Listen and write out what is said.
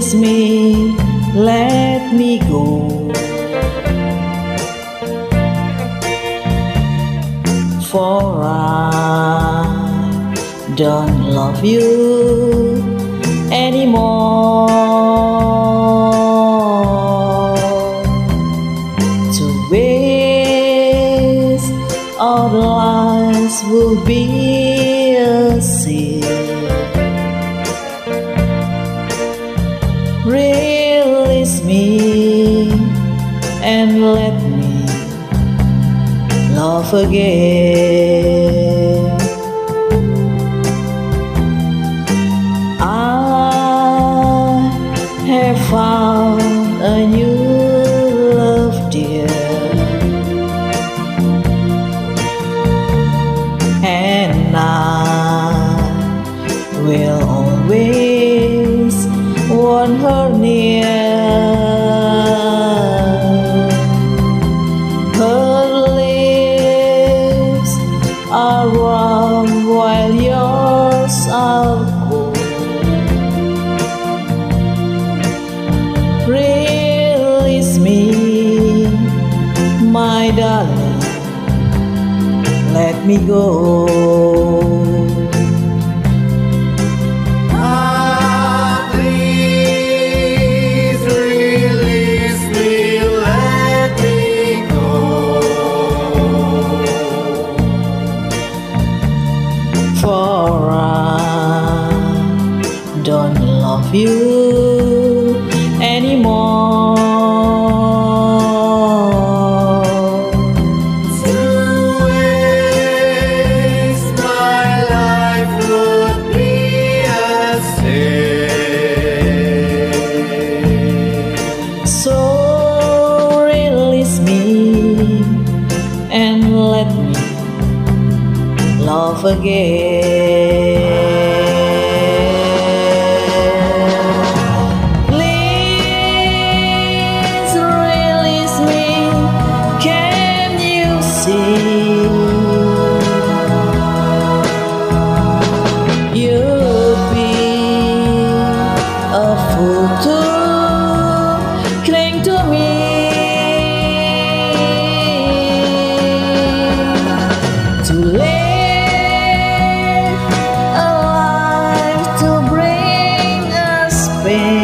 Release me, let me go. For I don't love you anymore. To waste our lives will be a sin. Release me and let me love again. I have found a new love, dear, and I will always want her near. Her lips are warm while yours are cold. Release me, my darling, let me go. For I don't love you anymore. To waste my life would be a sin. So release me and let me love again. Please release me, can you see? You'd be a fool to cling to me. To live a life to bring us pain.